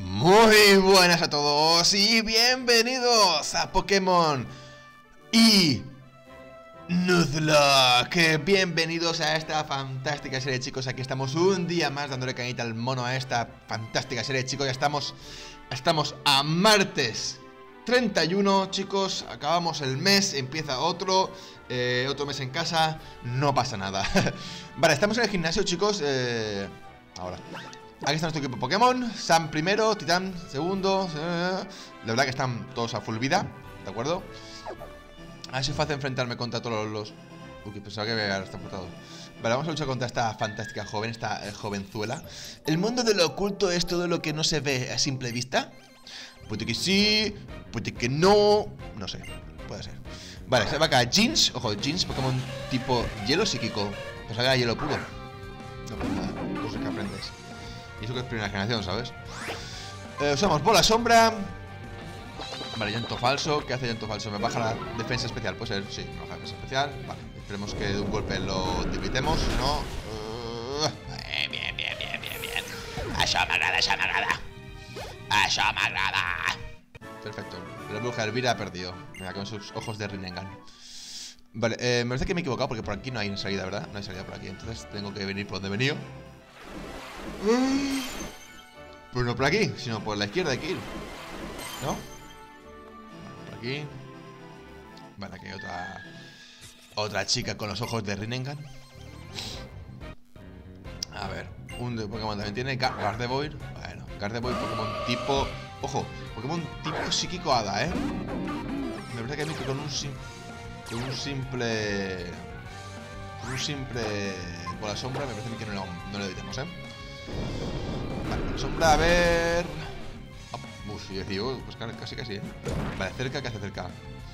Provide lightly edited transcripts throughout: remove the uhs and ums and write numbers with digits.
Muy buenas a todos y bienvenidos a Pokémon y Nuzlocke. Bienvenidos a esta fantástica serie, chicos. Aquí estamos un día más dándole cañita al mono a esta fantástica serie, chicos. Ya estamos a martes 31, chicos. Acabamos el mes, empieza otro mes en casa. No pasa nada. Vale, estamos en el gimnasio, chicos. Ahora aquí está nuestro equipo Pokémon. Sam primero, Titán segundo. La verdad que están todos a full vida, ¿de acuerdo? A ver si es fácil enfrentarme contra todos los... Uy, pensaba que había estado portado. Vale, vamos a luchar contra esta fantástica joven, esta jovenzuela. ¿El mundo de lo oculto es todo lo que no se ve a simple vista? Puede que sí, puede que no. No sé, puede ser. Vale, se va acá Jeans. Ojo, Jeans, Pokémon tipo hielo psíquico. Pues haga hielo puro. No pasa nada, cosas que aprendes. Y eso que es primera generación, ¿sabes? Usamos bola sombra. Vale, llanto falso. ¿Qué hace llanto falso? ¿Me baja la defensa especial? Puede ser, sí, me baja la defensa especial. Vale, esperemos que de un golpe lo debilitemos. ¿No? Bien. Eso me agrada. Eso me agrada. Perfecto. La bruja Elvira ha perdido. Mira, con sus ojos de Rinnegan. Vale, me parece que me he equivocado porque por aquí no hay salida, ¿verdad? No hay salida por aquí. Entonces tengo que venir por donde he venido. Pues no por aquí, sino por la izquierda hay que ir, ¿no? Vale, por aquí. Vale, aquí hay otra chica con los ojos de Rinnegan. A ver, un Pokémon también tiene Gardevoir. Bueno, Gardevoir, Pokémon tipo... Ojo, Pokémon tipo psíquico hada, ¿eh? Me parece que a mí que con un simple bola sombra, me parece a mí que no lo evitemos, ¿eh? Vale, la sombra, a ver... Uf, yo decía, pues casi, ¿eh? Vale, cerca, ¿qué hace cerca?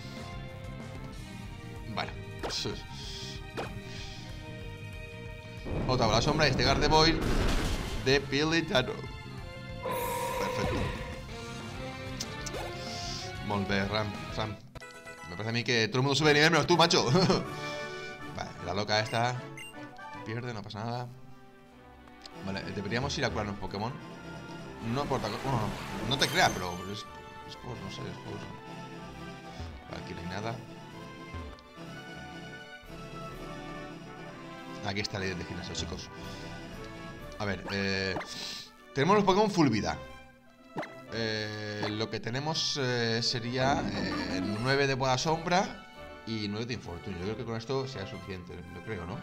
Vale. Otra bola sombra y este Gardevoir debilitado. Perfecto. Molt bé, Ram. Me parece a mí que todo el mundo sube de nivel menos tú, macho. Vale, la loca esta pierde, no pasa nada. Vale, deberíamos ir a curarnos Pokémon. No importa, bueno, no te creas, pero es por, no sé, es por... Vale, aquí no hay nada. Aquí está la idea de gimnasio, chicos. A ver, tenemos los Pokémon full vida. Lo que tenemos sería 9 de bola sombra y 9 de infortunio. Yo creo que con esto sea suficiente, lo creo, ¿no?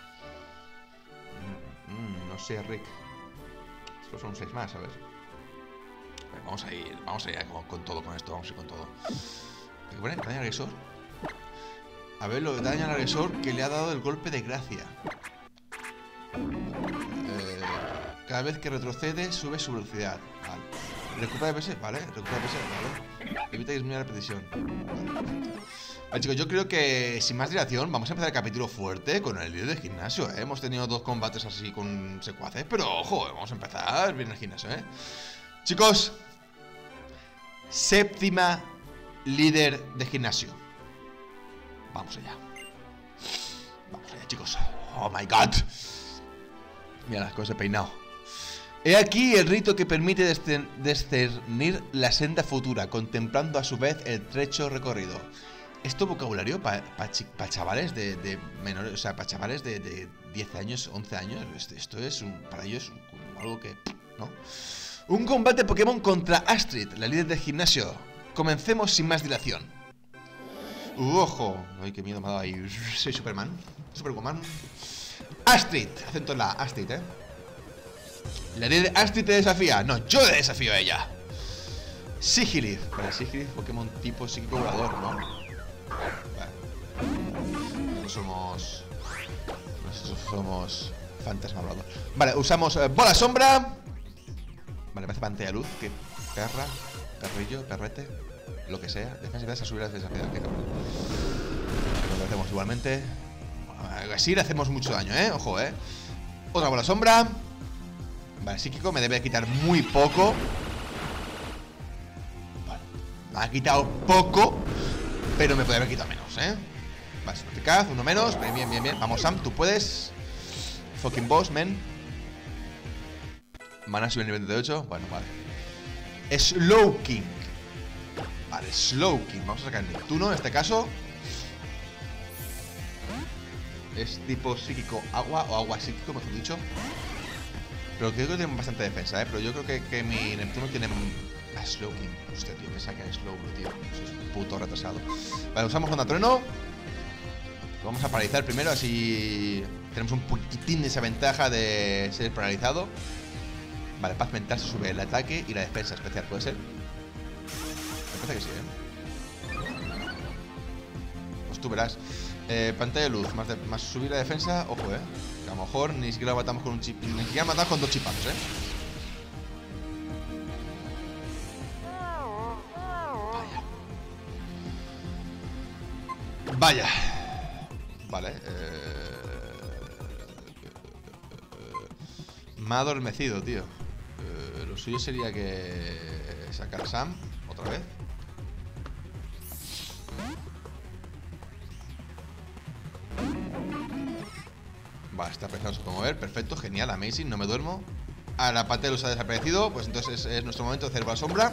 No sé, Rick. Estos son 6 más, ¿sabes? Vamos a ir con todo con esto, vamos a ir con todo. ¿Qué pone? ¿Daño al agresor? A ver, lo de daño al agresor que le ha dado el golpe de gracia. Cada vez que retrocede, sube su velocidad. Vale. Recupera DPS, vale. Recupera DPS, vale. Evita disminuir la repetición. Vale, chicos, yo creo que sin más dilación vamos a empezar el capítulo fuerte con el líder de gimnasio, ¿eh? Hemos tenido 2 combates así con secuaces, pero ojo, vamos a empezar bien el gimnasio, ¿eh? Chicos, séptima líder de gimnasio. Vamos allá, chicos. Oh my god. Mira las cosas de peinado. He aquí el rito que permite discernir la senda futura, contemplando a su vez el trecho recorrido. ¿Esto vocabulario para chavales de menores, o sea, para chavales de 10 años, 11 años? Esto es para ellos algo que... ¿no? Un combate Pokémon contra Astrid, la líder del gimnasio. Comencemos sin más dilación. ¡Ojo! ¡Ay, qué miedo me ha dado ahí! Soy Superwoman. Astrid, acento en la Astrid, ¿eh? La líder Astrid te desafía. No, yo le desafío a ella. Sigilyph. Vale, Sigilyph, Pokémon tipo psíquico volador, ¿no? Vale. Nosotros somos fantasma volador. Vale, usamos bola sombra. Vale, me hace pantalla luz. Que perrillo, perrete, lo que sea. Defensa a subir la defensa. Qué cabrón. Lo hacemos igualmente. Así le hacemos mucho daño, ojo, Otra bola sombra. Vale, psíquico me debe quitar muy poco. Vale, me ha quitado poco, pero me puede haber quitado menos, Vale, eficaz, uno menos. Bien. Vamos, Sam, tú puedes. Fucking boss, men. Mana sube el nivel de 8. Bueno, vale. Slowking. Vale, Slowking. Vamos a sacar el Neptuno en este caso. Es tipo psíquico agua o agua psíquico, mejor dicho. Pero creo que tiene bastante defensa, Pero yo creo que mi Neptuno tiene Slowking. Hostia, tío, que saca Slow, tío. Eso es un puto retrasado. Vale, usamos Onda Trueno. Lo vamos a paralizar primero, así tenemos un poquitín de esa ventaja de ser paralizado. Vale, paz mental se sube el ataque y la defensa especial, ¿puede ser? Me parece que sí, Pues tú verás. Pantalla de luz, más subir la defensa. Ojo, que a lo mejor ni siquiera lo matamos con un chip. Ni siquiera matamos con 2 chipazos, Vaya. Vale. Me ha adormecido, tío. Lo suyo sería que sacar a Sam otra vez. Vale, está empezando a se puede mover. Perfecto, genial, amazing, no me duermo. A la pantalla de luz ha desaparecido. Pues entonces es nuestro momento de hacer la sombra.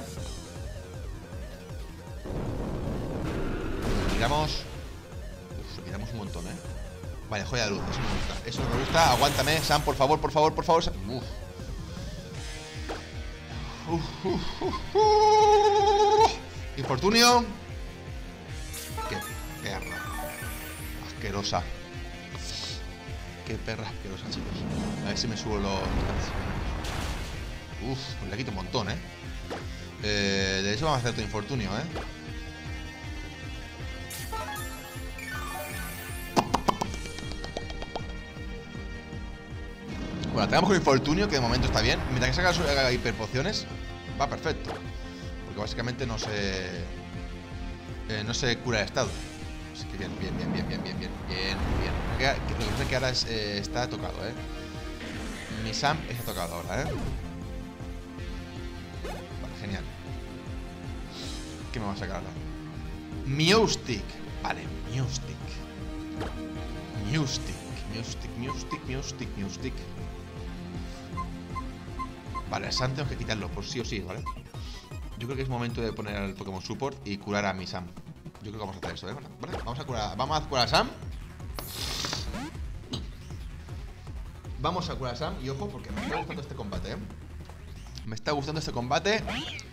Miramos. Miramos un montón, Vaya, joya de luz, eso me gusta. Eso me gusta, aguántame, Sam, por favor, por favor, por favor. Infortunio. Qué perra asquerosa. Qué perra asquerosa, chicos. A ver si me subo los... pues le quito un montón, de hecho vamos a hacer otro infortunio, Bueno, tengamos con infortunio, que de momento está bien. Mientras que saca hiperpociones, va perfecto. Porque básicamente no se cura el estado. Así que bien. Lo que pasa es que ahora está tocado, Mi Sam está tocado ahora, Vale, genial. ¿Qué me va a sacar ahora? Mewstick. Vale, Mewstick. Vale, a Sam tengo que quitarlo por sí o sí, ¿vale? Yo creo que es momento de poner al Pokémon Support y curar a mi Sam. Yo creo que vamos a hacer eso, Vale, vamos a curar a Sam. Vamos a curar a Sam y ojo, porque me está gustando este combate, Me está gustando este combate.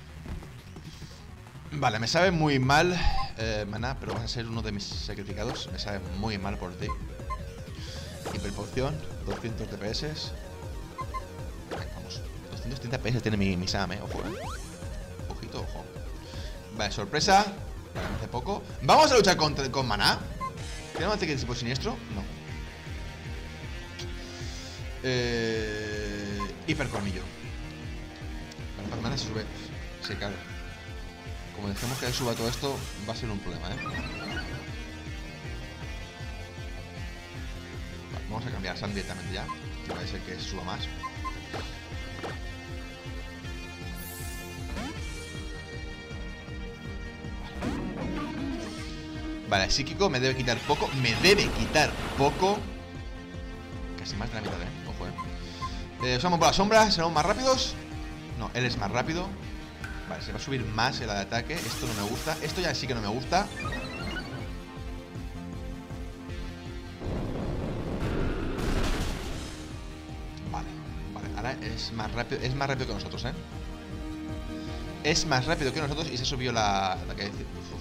Vale, me sabe muy mal, Maná, pero vas a ser uno de mis sacrificados. Me sabe muy mal por ti. Hiperpoción, 200 DPS. Vamos, 230 DPS tiene mi Sam, ojo, Ojito, ojo. Vale, sorpresa. Vale, hace poco. Vamos a luchar con Maná. ¿Tenemos ataque de tipo siniestro? No. Hipercolmillo. Vale, Maná se sube. Sí, claro. Como dejemos que suba todo esto, va a ser un problema, Vale, vamos a cambiar a Sam directamente ya. Que va a ser que suba más. Vale, psíquico me debe quitar poco. Casi más de la mitad, Ojo, usamos por las sombras, seremos más rápidos. No, él es más rápido. Vale, se va a subir más el ataque. Esto no me gusta, esto ya sí que no me gusta. Vale, ahora es más rápido que nosotros, Es más rápido que nosotros y se subió la que...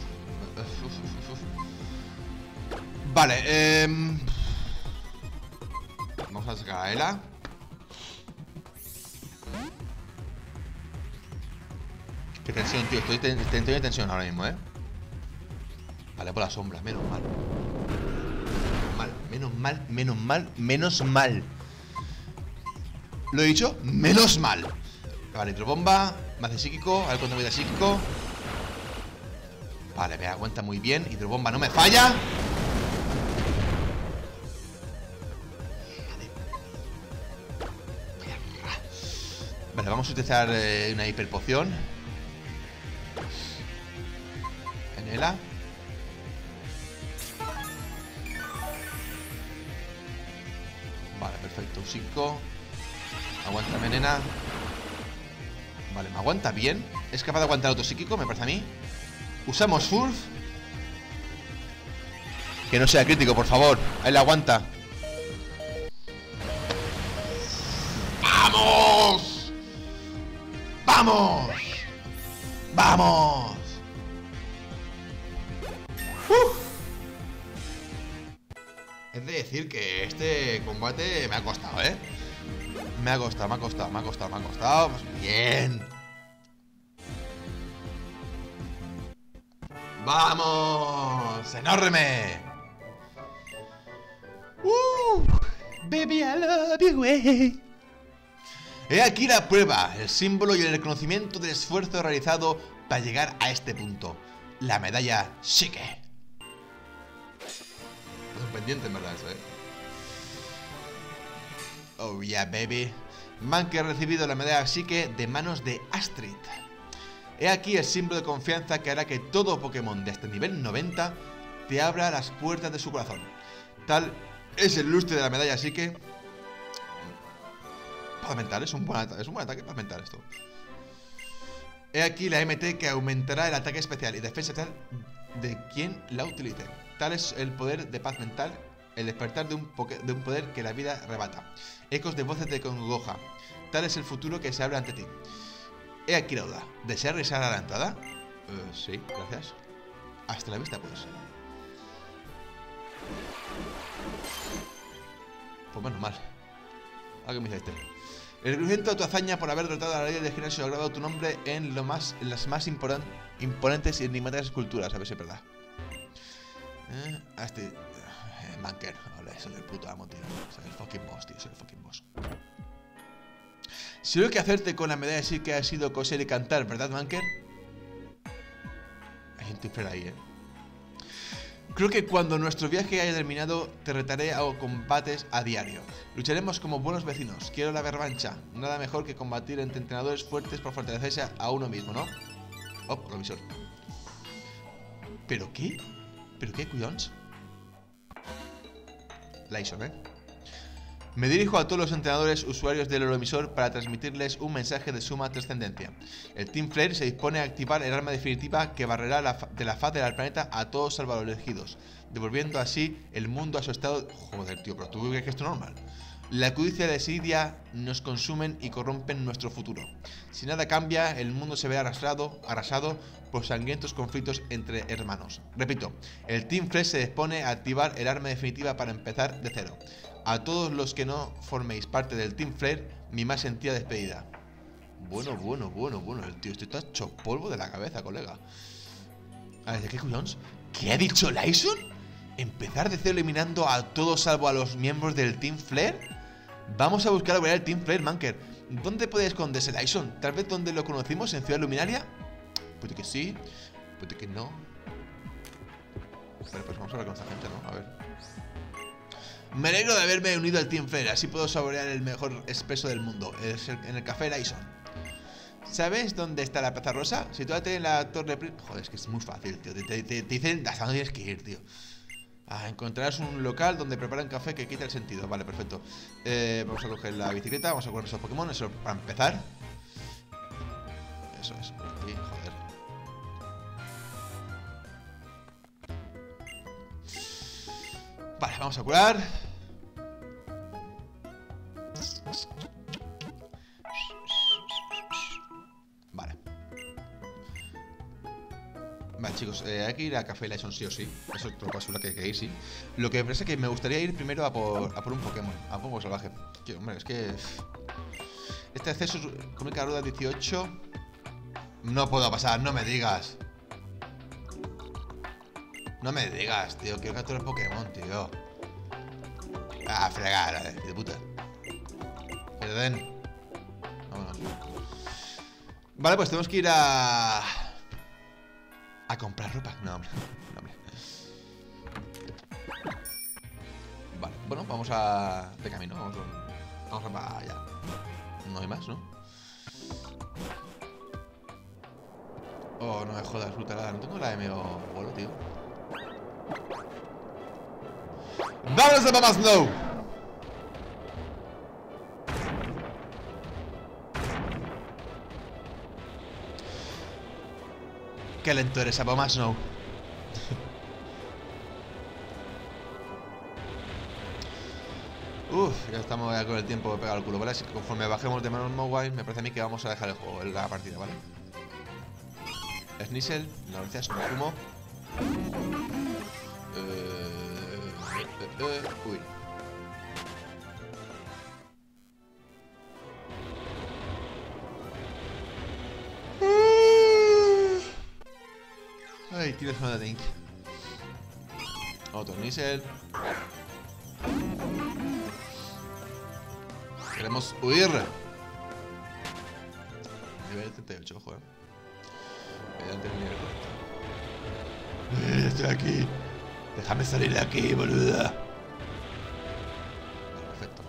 Vale, vamos a sacar a Ela. Qué tensión, tío. Estoy de tensión ahora mismo, Vale, por la sombra, menos mal. Lo he dicho, menos mal. Vale, hidrobomba, más de psíquico. A ver cuándo voy de psíquico. Vale, me aguanta muy bien. Hidrobomba no me falla. Vale, vamos a utilizar una hiperpoción. En Ela. Vale, perfecto. Psíquico. Aguántame, nena. Vale, me aguanta bien. Es capaz de aguantar auto psíquico, me parece a mí. Usamos surf. Que no sea crítico, por favor. Ahí la aguanta. ¡Vamos! ¡Vamos! ¡Vamos! Es de decir que este combate me ha costado, ¿eh? Me ha costado. Pues bien. ¡Vamos! ¡Enorme! Baby, I love you, güey. He aquí la prueba, el símbolo y el reconocimiento del esfuerzo realizado para llegar a este punto. La medalla Psique. Es un pendiente en verdad eso, Oh yeah, baby. Manker ha recibido la medalla Psique de manos de Astrid. He aquí el símbolo de confianza que hará que todo Pokémon de hasta el nivel 90 te abra las puertas de su corazón. Tal es el lustre de la medalla Psique. Paz mental, es un buen ataque paz mental esto. He aquí la MT que aumentará el ataque especial y defensa tal de quien la utilice. Tal es el poder de paz mental, el despertar de un poder que la vida arrebata. Ecos de voces de congoja. Tal es el futuro que se abre ante ti. He aquí la duda. ¿Deseas regresar a la entrada? Sí, gracias. Hasta la vista, pues. Pues menos mal. Algo me dice este. El reconocimiento a tu hazaña por haber derrotado a la ley del gimnasio ha grabado tu nombre en las más imponentes y enigmáticas esculturas. A ver si es verdad. Manker. Hola, eso del puto amo, tío. Soy el fucking boss, tío. Soy el fucking boss. Si lo que hacerte con la medalla sí que ha sido coser y cantar, ¿verdad, Manker? Hay gente fuera ahí, Creo que cuando nuestro viaje haya terminado, te retaré a combates a diario. Lucharemos como buenos vecinos. Quiero la revancha. Nada mejor que combatir entre entrenadores fuertes por fortalecerse a uno mismo, ¿no? Oh, provisor. ¿Pero qué? ¿Pero qué, cuidons? Lyson, Me dirijo a todos los entrenadores usuarios del holoemisor para transmitirles un mensaje de suma trascendencia. El Team Flare se dispone a activar el arma definitiva que barrerá de la faz del planeta a todos salvo a los elegidos, devolviendo así el mundo a su estado... Joder, tío, pero tú crees que esto es normal. La codicia y la desidia nos consumen y corrompen nuestro futuro. Si nada cambia, el mundo se verá arrasado por sangrientos conflictos entre hermanos. Repito, el Team Flare se dispone a activar el arma definitiva para empezar de cero. A todos los que no forméis parte del Team Flare, mi más sentida despedida. Bueno. El tío este está hecho polvo de la cabeza, colega. A ver, ¿de qué cuidons? ¿Qué ha dicho Lyson? ¿Empezar de cero eliminando a todos salvo a los miembros del Team Flare? Vamos a buscar el Team Flare, Manker. ¿Dónde puede esconderse Lyson? ¿Tal vez donde lo conocimos, en Ciudad Luminaria? Puede que sí, puede que no. Vale, pues vamos a hablar con esta gente, ¿no? A ver. Me alegro de haberme unido al Team Flare, así puedo saborear el mejor espresso del mundo, en el café Lyson. ¿Sabes dónde está la Plaza Rosa? Sitúate en la Torre... Joder, es que es muy fácil, tío. Te dicen hasta dónde tienes que ir, tío. Encontrarás un local donde preparan café que quita el sentido. Vale, perfecto. Vamos a coger la bicicleta, vamos a coger nuestros Pokémon, eso para empezar. Eso es, aquí, joder. Vale, vamos a curar. Vale, chicos, hay que ir a Café Lyson sí o sí. Eso es todo basura que hay que ir, sí. Lo que pasa es que me gustaría ir primero a por un Pokémon, a un Pokémon salvaje. Hombre, es que... Este acceso es crónica ruda 18. No puedo pasar, no me digas. No me digas, tío. Quiero capturar Pokémon, tío. Fregar, de puta. Perdón. Vámonos. Vale, pues tenemos que ir a comprar ropa. No, hombre. Vale, bueno, vamos a... de camino, vamos a para allá. No hay más, ¿no? Oh, no me jodas, brutalada. No tengo la M o vuelo, tío. ¡Vámonos a Mama Snow! Qué lento eres, Abomas no. Uf, ya estamos ya con el tiempo pegado al culo, ¿vale? Así que conforme bajemos de Manos Mobile, me parece a mí que vamos a dejar el juego, la partida, ¿vale? Snizzle, la velocidad es un fumo. Uy. Ay, tienes una de Link. Otro Snizzle. Queremos huir. Nivel 38, ojo, estoy aquí. Déjame salir de aquí, boluda. Perfecto.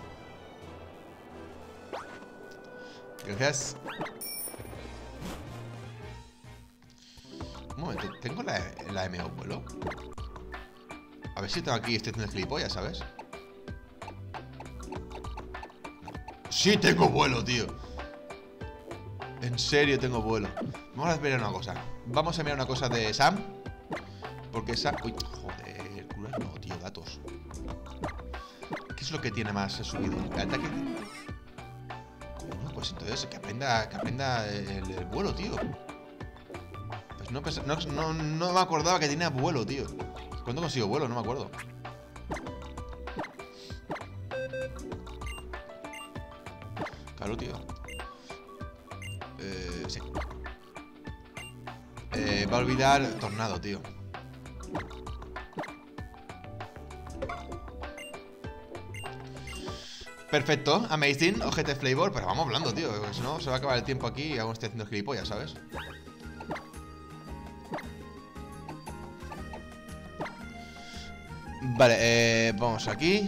Gracias. Un momento, ¿tengo la M vuelo? A ver si tengo aquí, estoy haciendo gilipollas, ¿sabes? Sí tengo vuelo, tío. En serio tengo vuelo. Vamos a ver una cosa. Vamos a mirar una cosa de Sam. Porque Sam... Uy, joder, curar no, tío, datos. ¿Qué es lo que tiene más subido? ¿El ataque? Bueno, pues entonces que aprenda el vuelo, tío. Pues no me acordaba que tenía vuelo, tío. ¿Cuándo consigo vuelo? No me acuerdo. Claro, tío. Sí. Va a olvidar tornado, tío. Perfecto, amazing, ojete flavor. Pero vamos hablando, tío, porque si no se va a acabar el tiempo aquí y aún estoy haciendo gilipollas, ¿sabes? Vale, vamos aquí.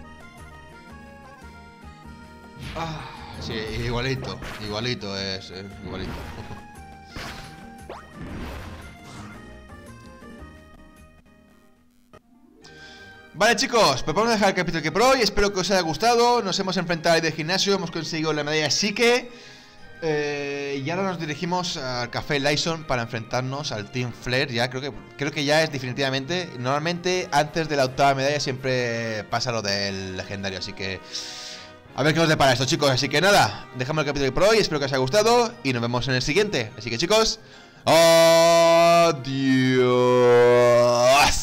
Sí, igualito es igualito. Vale, chicos, pues vamos a dejar el capítulo aquí por hoy. Espero que os haya gustado. Nos hemos enfrentado ahí de gimnasio, hemos conseguido la medalla Psique. Y ahora nos dirigimos al Café Lyson para enfrentarnos al Team Flare. Ya creo que ya es definitivamente. Normalmente antes de la octava medalla siempre pasa lo del legendario, así que a ver qué nos depara esto, chicos. Así que nada, dejamos el capítulo aquí por hoy. Espero que os haya gustado y nos vemos en el siguiente. Así que, chicos, adiós.